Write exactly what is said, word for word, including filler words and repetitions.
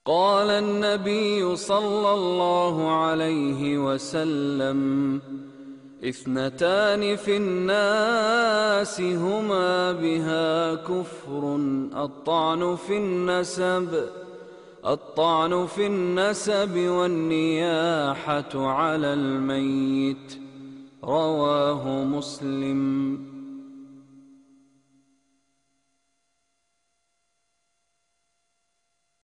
قال النبي صلى الله عليه وسلم: اثنتان في الناس هما بها كفر، الطعن في النسب الطعن في النسب والنياحة على الميت. رواه مسلم.